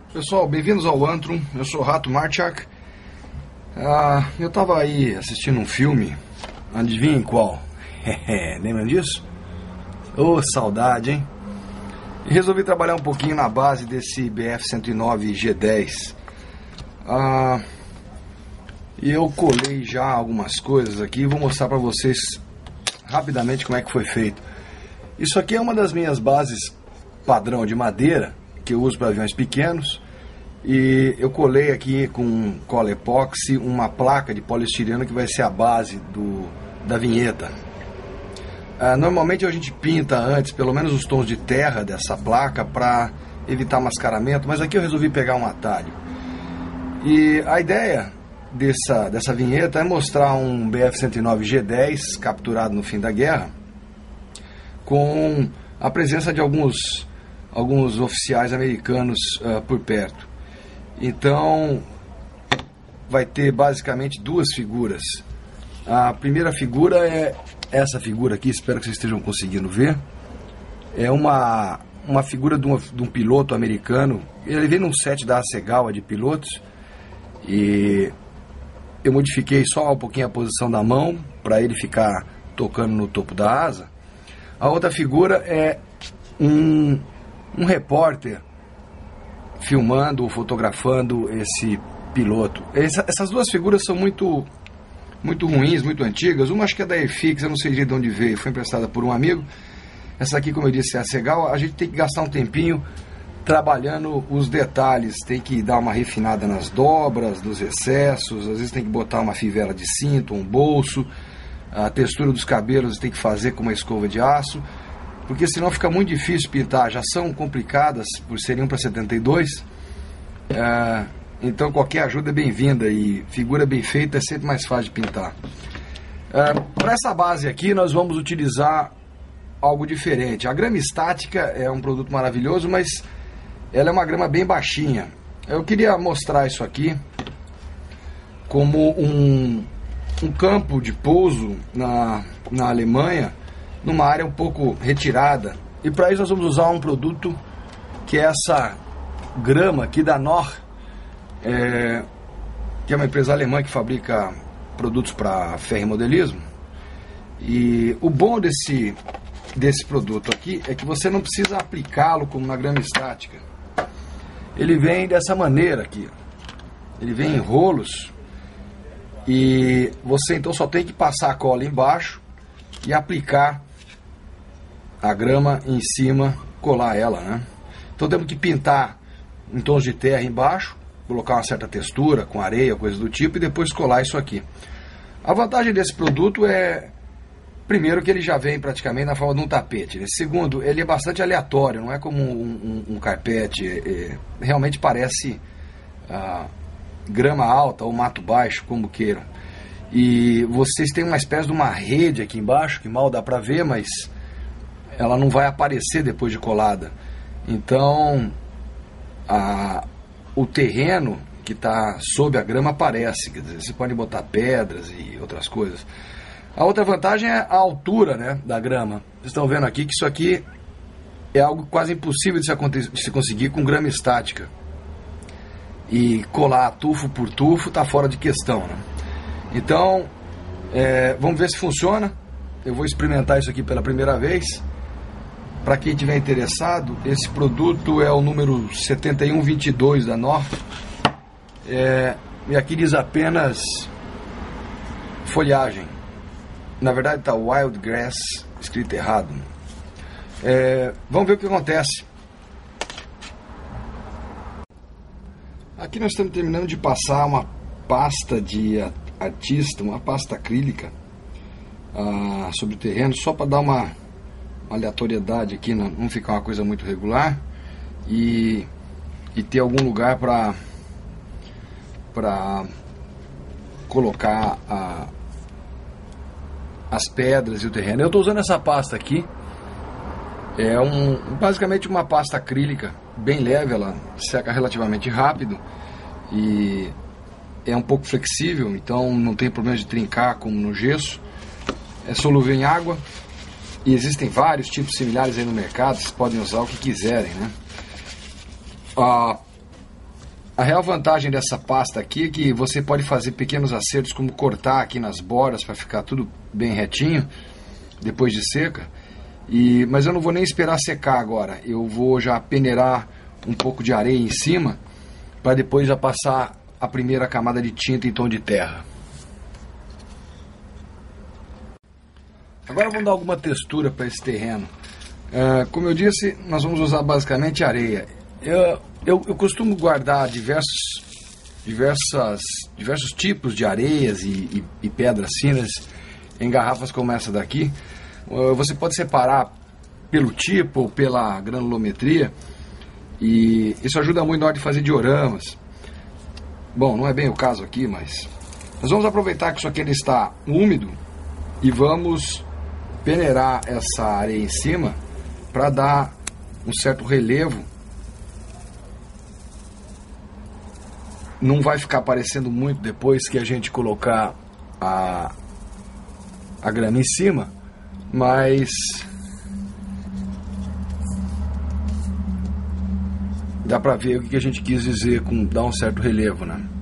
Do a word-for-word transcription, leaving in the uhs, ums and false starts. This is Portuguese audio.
Pessoal, bem-vindos ao Antrum. Eu sou o Rato Marchak. Ah, eu tava aí assistindo um filme, adivinhem qual? Lembram disso? Ô, oh, saudade, hein? E resolvi trabalhar um pouquinho na base desse B F cento e nove G dez. Ah, e eu colei já algumas coisas aqui e vou mostrar para vocês rapidamente como é que foi feito. Isso aqui é uma das minhas bases padrão de madeira que eu uso para aviões pequenos, e eu colei aqui com cola epóxi uma placa de poliestireno que vai ser a base do, da vinheta. Ah, normalmente a gente pinta antes pelo menos os tons de terra dessa placa para evitar mascaramento, mas aqui eu resolvi pegar um atalho. E a ideia dessa, dessa vinheta é mostrar um B F cento e nove G dez capturado no fim da guerra, com a presença de alguns, alguns oficiais americanos uh, por perto. Então vai ter basicamente duas figuras. A primeira figura é essa figura aqui, espero que vocês estejam conseguindo ver. É uma, uma figura de um, de um piloto americano. Ele vem num set da Hasegawa de pilotos, e eu modifiquei só um pouquinho a posição da mão para ele ficar tocando no topo da asa. A outra figura é um, um repórter filmando ou fotografando esse piloto. Essa, essas duas figuras são muito, muito ruins, muito antigas. Uma acho que é da Airfix, eu não sei de onde veio, foi emprestada por um amigo. Essa aqui, como eu disse, é a Hasegawa. A gente tem que gastar um tempinho trabalhando os detalhes, tem que dar uma refinada nas dobras, nos excessos, às vezes tem que botar uma fivela de cinto, um bolso. A textura dos cabelos tem que fazer com uma escova de aço, porque senão fica muito difícil pintar. Já são complicadas por serem um para setenta e dois, é, então qualquer ajuda é bem-vinda, e figura bem feita é sempre mais fácil de pintar. É, para essa base aqui nós vamos utilizar algo diferente. A grama estática é um produto maravilhoso, mas ela é uma grama bem baixinha. Eu queria mostrar isso aqui como um um campo de pouso na, na Alemanha, numa área um pouco retirada, e para isso nós vamos usar um produto que é essa grama aqui da Nor, é, que é uma empresa alemã que fabrica produtos para ferromodelismo. E o bom desse, desse produto aqui é que você não precisa aplicá-lo como na grama estática. Ele vem dessa maneira aqui, ele vem em rolos, e você então só tem que passar a cola embaixo e aplicar a grama em cima, colar ela, né? Então temos que pintar em tons de terra embaixo, colocar uma certa textura com areia, coisa do tipo, e depois colar isso aqui. A vantagem desse produto é, primeiro, que ele já vem praticamente na forma de um tapete, né? Segundo, ele é bastante aleatório, não é como um, um, um carpete, é, é, realmente parece ah, grama alta ou mato baixo, como queiram. E vocês têm uma espécie de uma rede aqui embaixo, que mal dá para ver, mas ela não vai aparecer depois de colada. Então a, o terreno que está sob a grama aparece, quer dizer, você pode botar pedras e outras coisas. A outra vantagem é a altura, né, da grama. Vocês estão vendo aqui que isso aqui é algo quase impossível de se, de se conseguir com grama estática. E colar tufo por tufo está fora de questão, né? Então, é, vamos ver se funciona. Eu vou experimentar isso aqui pela primeira vez. Para quem estiver interessado, esse produto é o número setenta e um vinte e dois da Nor. É, e aqui diz apenas folhagem. Na verdade está Wild Grass escrito errado. É, vamos ver o que acontece. Aqui nós estamos terminando de passar uma pasta de artista, uma pasta acrílica ah, sobre o terreno, só para dar uma, uma aleatoriedade aqui, não, não ficar uma coisa muito regular, e, e ter algum lugar para para colocar a, as pedras e o terreno. Eu estou usando essa pasta aqui, é um, basicamente uma pasta acrílica bem leve, ela seca relativamente rápido e é um pouco flexível, então não tem problema de trincar como no gesso. É solúvel em água e existem vários tipos similares aí no mercado, vocês podem usar o que quiserem, né? Ah, A real vantagem dessa pasta aqui é que você pode fazer pequenos acertos, como cortar aqui nas bordas para ficar tudo bem retinho depois de seca. E, mas eu não vou nem esperar secar agora. Eu vou já peneirar um pouco de areia em cima para depois já passar a primeira camada de tinta em tom de terra. Agora vamos dar alguma textura para esse terreno. Uh, como eu disse, nós vamos usar basicamente areia. Eu, eu, eu costumo guardar diversos, diversas, diversos tipos de areias e, e, e pedras finas em garrafas como essa daqui. Uh, você pode separar pelo tipo ou pela granulometria, e isso ajuda muito na hora de fazer dioramas. Bom, não é bem o caso aqui, mas nós vamos aproveitar que isso aqui ainda está úmido e vamos peneirar essa areia em cima para dar um certo relevo. Não vai ficar aparecendo muito depois que a gente colocar a, a grama em cima, mas dá pra ver o que a gente quis dizer com dar um certo relevo, né?